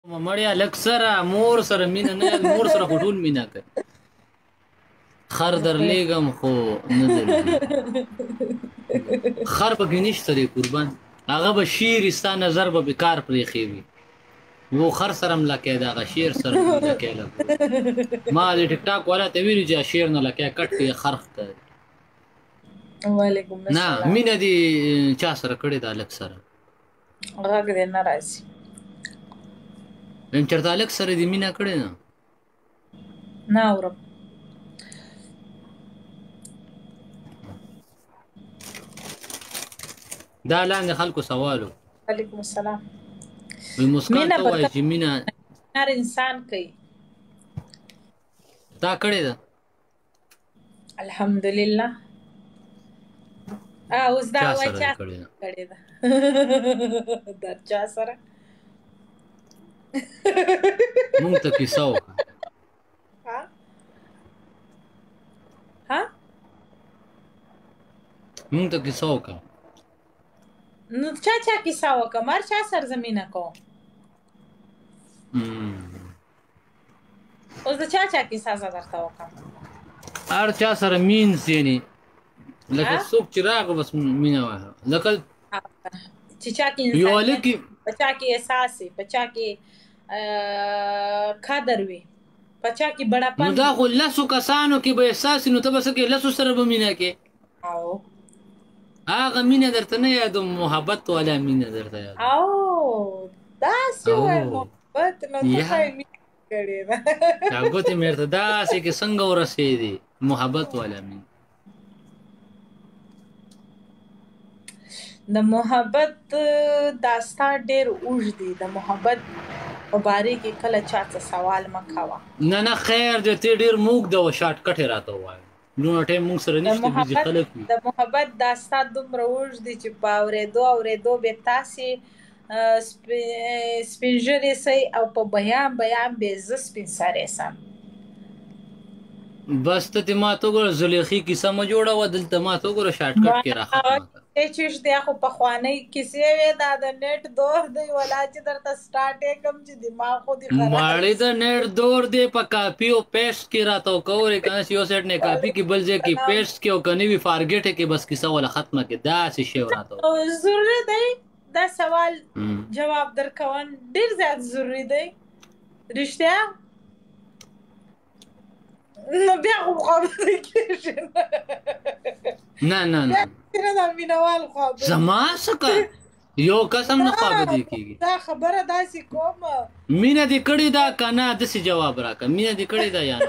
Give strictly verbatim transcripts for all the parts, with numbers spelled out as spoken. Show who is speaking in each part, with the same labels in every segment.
Speaker 1: مړیا لږ سره مور سره مینه نه مور سره خو ټول مینه کوي خر درلیږم خو نه درځي خر پکې نشته دی قربان هغه به شیر ستا نظر به بیکار پرېښی وي و خر سره هم لکۍ د هغه شیر سره هم لکۍ لګوي ما د ټیک ټاک والا ته ویلي چې شیر نه لکۍ کټ کړي خر ښکاري
Speaker 2: وعلیکم
Speaker 1: نه
Speaker 2: السلام
Speaker 1: مینه دې چا سره کړې ده هلک سره
Speaker 2: غږ دې نه راځي
Speaker 1: ویم چېرته هلک سره دې مینه کړې ده
Speaker 2: نه اورم
Speaker 1: دا لاندې خلکو سوال و
Speaker 2: وعلیکم السلام
Speaker 1: وی مسکان ته وایي چې مینه
Speaker 2: هر انسان کوي
Speaker 1: تا کړې ده
Speaker 2: الحمدلله اوس دا
Speaker 1: چا
Speaker 2: وایي
Speaker 1: سره
Speaker 2: چا
Speaker 1: دې کړې ده
Speaker 2: کړې ده در چا سره
Speaker 1: مونږ ته کیسه وکړه
Speaker 2: ها ها
Speaker 1: مونږ ته کیسه وکړه
Speaker 2: نو چا چا کیسه وکړه مر چا سرزمینه کوم اوس د چا چا کیسه زه درته وکړم
Speaker 1: هر چا سره مینس یعنې لکه څوک چې راغی بس مینه وایه لکه
Speaker 2: چې چا کې
Speaker 1: یو هلک
Speaker 2: په چا کې احساس وي په چا کې قدر وي په چا کې بڑاپن
Speaker 1: نو دا خو لسو کسانو کې به احساس وي نو ته به څه کوې لسو سره به مینه کې
Speaker 2: او
Speaker 1: هغه مینه درته نه یادوم محبت والا مینه درته یادوم
Speaker 2: او داسې وایي محبت نو ته خو یې مینه کړې ده
Speaker 1: دا ګوتې مې درته داسې کې څنګه ورسېدې محبت والا مینه
Speaker 2: د محبت داستان ډېر اوږد دی د محبت په باره کې کله چا څه سوال مه کوه
Speaker 1: نه نه خیر دی ته ډېر موږده وه شارټ کټ یې راته ووایه دونه ټایم موږ سره نشته بیزي خلک وي
Speaker 2: د محبت داستان دومره اوږد دی چې په اورېدو اورېدو بې تاسې سپین ږیرې سئ او په بیان بیان بې زه سپین سرې سم
Speaker 1: بس ته دې ما ته وګوره زلیخي کیسه مه جوړوه دلته ما ته وګوره شارټ کټ کې را ختمه کړه
Speaker 2: چیش دی خو پخوانۍ کیسې وې دا د نیټ دور دی ولا چې درته سټارټ یې کړم چې دماغ خو دې خراب
Speaker 1: ماړې د نیټ دور دی په کاپي او پیسټ کې راته وکورې که نه چې یو سیټ نه کاپي کې بل ځای کې پیسټ کې او که نه وي فارګېټ کې بس کیسه وله ختمه کې داسې شی راته
Speaker 2: ضروري دی دا سوال جواب درکول ډېر زیات ضروري دی رښتیا نو بیا خو خبرې کېږي
Speaker 1: نه نه نه زما څه کار یو کس هم نه خوابدی کېږي
Speaker 2: دا خبره داسې کوم
Speaker 1: مینه دې کړې ده که نه داسې جواب راکړه مینه دې کړې ده یا نه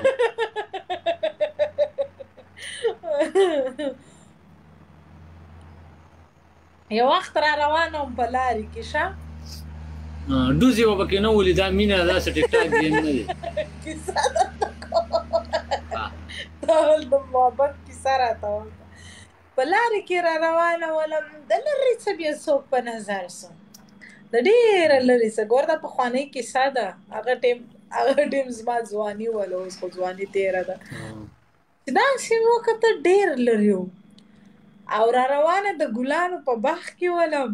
Speaker 2: یو وخت را روانه وم په لارې کې شه
Speaker 1: ډوزې به پکې نه ولي دا مینه داسې ټیک ټاک ګیم نه دی
Speaker 2: کیسه درته کوم ډول د محبت کیسه راته وکړه په لارې کې را روانه ولم د لرې څه بیا څوک په نظر سو د ډېره لرې څه ګوره دا پخوانۍ کیسه ده هغه ټیم هغه ټیم زما ځواني وله اوس خو ځواني تېره ده چې داسې مې وکتل ډېر لرې و او را روانه د ګلانو په باغ کې ولم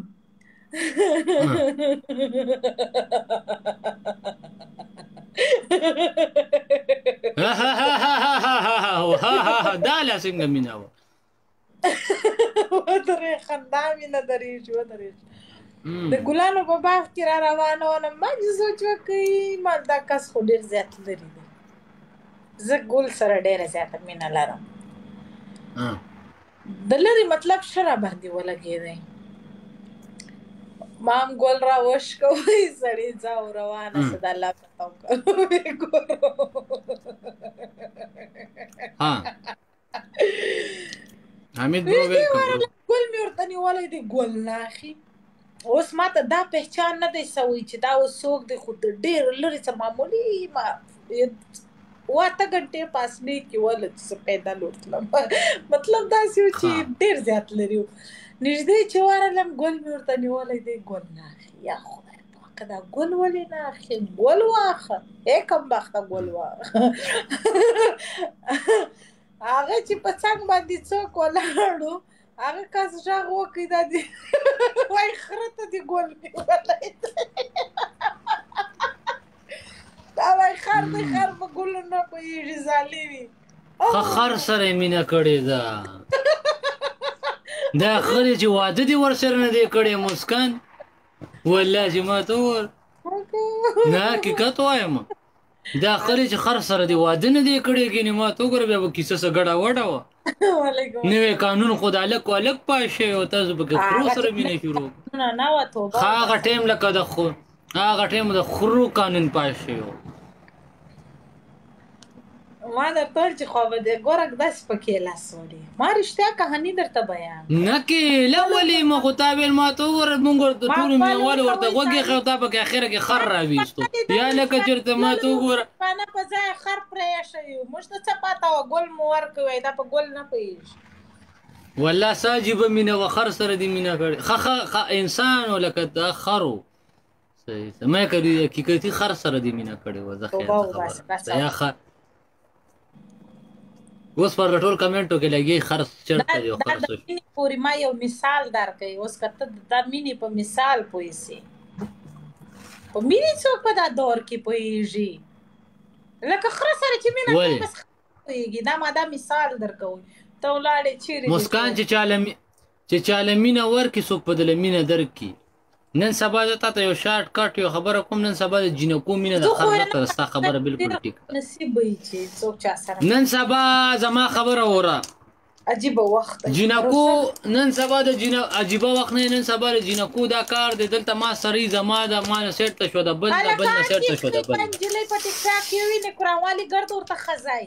Speaker 1: دا لا څنګه مینه وه
Speaker 2: ودرې خندا مې نه درېږي ودرېږي د ګلانو په باغ کې را روانه وم ما چې سوچ وکړئ ما دا کس خو ډېر زیات لرې دی زه ګل سره ډېره زیاته مینه لرم د لرې مطلب ښه راباندې ولګېدی ما هم ګل را وشکوئ سړي ځه او روانه شه د الله په توکل ویې ګورو
Speaker 1: حمید برو ویلکم
Speaker 2: ګل مې ورته نیولی دی ګل ناخي اوس ما ته دا پهچان نه دی سوی چې دا اوس څوک دی خو د ډېر لرې څه معمولي ما اوه اته ګنټې په اصلي کې وله چې زه پیدل ورتلم مطلب داسې و چې ډېر زیات لري و نږدې چې ورغلم ګل مې ورته نیولی دی ګل ناخي یا خدای پاکه دا ګل ولې نه اخلي ګل واخه ای کمبخته ګل واخه هغه چې په څنګ باندې څوک ولاړو هغه کس غږ وکړي دا دې وایي خره ته دې ګل مې ولی خر دی خر په ګلو نه پوهېږي ظالمي
Speaker 1: خر سره یې مینه کړې ده دا خرې چې واده دې ورسره نه دی کړی مسکن والله چې ما ته وویل نه حقیقت وایم دا خرې چې خر سره دې واده نه دی کړی ګینې ما ته وګوره بیا به کیسه څه ګډه وډه وه نوی قانون خو د هلک و هلک پاس شوی و تاسو پکې خرو سره مینه شروع هغه ټایم لکه د هغه ټایم د خرو قانون پاس شوی و
Speaker 2: ما درته ویل چې خو به دې ګورک داسې پکې لاس وړي ما رښتیا کهاني درته بیان
Speaker 1: نه کېله ولې ما خو تا ویل ما ته وګوره مونږ ورته ټولو مینهوالو ورته غوږ ایښی او تا پکې اخره کې خر راویستو یا لکه چېرته ما ته وګوره
Speaker 2: نه په ځای خر پرې ایښی یو موږ ته څه پته وه ګل مو ورکوی دا په ګل نه پوهېږي
Speaker 1: والله څه عجیبه مینه وه خر سره دې مینه کړې ښه انسان و لکه دا خر و صحیح ما که حقیقتي خر سره دې مینه کړې وه زه خیر ته یا خر اوس پر ټول کمنټو کې لګي خر چرته دی خر
Speaker 2: دا مینې پورې ما یو مثال درکوي اوس که ته دا مینې په مثال پوه سې په مینې څوک په دا دور کې پوهېږي لکه خره سره چې مینه کوي بس پوهېږي دا ما دا مثال درکوي ته ولاړې چیرې
Speaker 1: مسکان چې چاله چې چاله مینه ورکړي څوک په دله مینه درکړي نن سبا زه تا ته یو شارټ کټ یو خبره کوم نن سبا د جینکو مینه د خر نه تر ستا خبره بالکل ټیک ده نن سبا زما خبره وره
Speaker 2: عجیبه وخت
Speaker 1: جینکو نن سبا د جینکو عجیبه وخت نه نن سبا د جینکو دا کار دی دلته ما سړی زما د ما نه سیټ ته شو د بل د بل نه سیټ ته شو د بل
Speaker 2: نجلۍ په ټیک ټاک کې وینې قرآنوالي ګرد ورته ښځی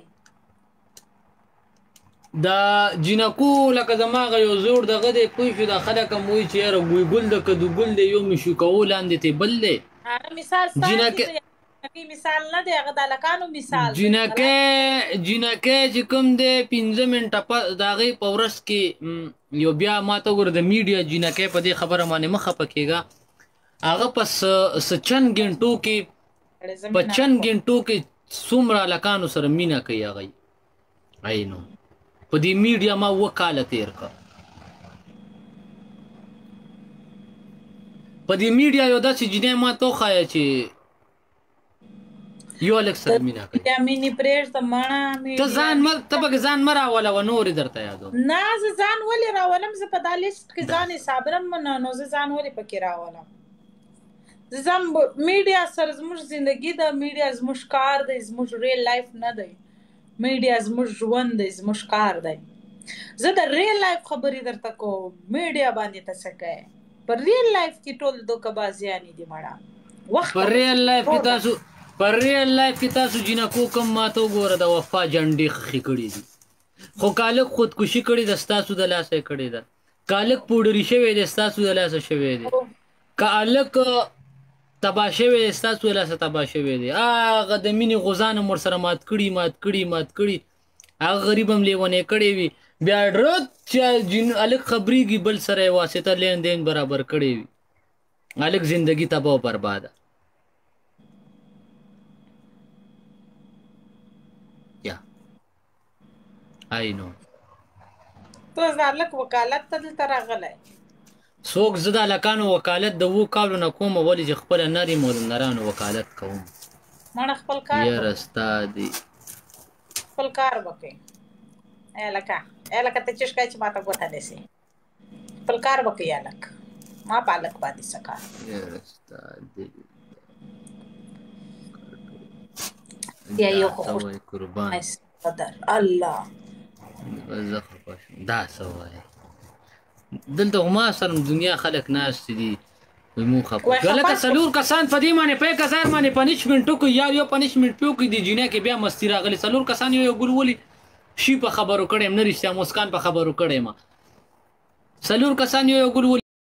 Speaker 1: دا جینکو لکه زما هغه یو زوړ دغه دی پوه شو دا خلک هم وایي چې یاره ګوی ګل د کدو ګل دی یو مې شوکوو لاندې تی بل دی
Speaker 2: مثال مثال نه دی هغه د هلکانو مثال
Speaker 1: جینکۍ جینکۍ چې کوم دی پنځه منټه د هغې په ورځ کې یو بیا ما ته وګوره د میډیا جینکۍ په دې خبره باندې مه خفه کېږه هغه په څه چند ګنټو کې په چند ګنټو کې څومره هلکانو سره مینه کوي هغی ای نو په دې میډیا ما اوه کاله تېر کړ په دې میډیا یو داسې جینۍ ما ته وښایه چې یو هلک سره مینه کوي ته ځان ته پکې ځان مه راولوه نورې درته یادوم
Speaker 2: نه زه ځان ولې راولم زه په دا لیست کې ځان حسابرم نه نو زه ځان ولې پکې راولم زه ځم میډیا سره زموږ زندګي ده میډیا زموږ کار دی زموږ ریل لایف نه دی میډیا زموږ ژوند دی زموږ کار دی زه د ریل لایف خبرې درته کوم میډیا باندې ته څه کوې په ریل لایف کې ټول دوکهبازیانې دي مړه وخت
Speaker 1: په ریل لایف کې تاسو په ریل لایف کې تاسو جینکو کم ما ته وګوره د وفا جنډې خښې کړي دي خو که هلک خودکشي کړې ده ستاسو د لاسه یې کړې ده که هلک پوډري شوی دی ستاسو د لاسه شوی دی که هلک تباه شوی دی ستاسو د لاسه تباه شوی دی هغه د مینې غوزان هم ورسره مات کړي مات کړي مات کړي هغه غریب هم لیونی کړی وي بیا ډرت چې هلک خبرېږي بل سره یې واسطه لین دین برابر کړی وي هلک زندګي تباه و برباده یا آی نو
Speaker 2: ته اوس د هلک وکالت ته دلته راغلی
Speaker 1: څوک زه د هلکانو وکالت د اوو کالو نه کوم ولې چې خپله نر یم او د نرانو وکالت کوم
Speaker 2: مړه خپل کار
Speaker 1: یاره ستا دی
Speaker 2: خپل کار وکړئ ای هلکه ای هلکه ته چیش کوې چې ما ته ګوته نیسې خپل کار وکړئ هلک ما په هلک باندې څه کار
Speaker 1: یاره ستا دی
Speaker 2: بیا یو خو
Speaker 1: قربان
Speaker 2: قدر الله
Speaker 1: زه خفه شوم دا څه وایې دلته خو ما سره دنیا خلک ناست دي مو خفه لکه څلور کسان په دې باندې په یک هزار باندې پنشمنټ وکړي یا یو پنشمنټ پې وکړي دې جینۍ کې بیا مستي راغلې څلور کسان یو یو ګل ولي شي په خبرو کړی یم نه رښتیا مسکان په خبرو کړی یم څلور کسان یو یو ګل ولي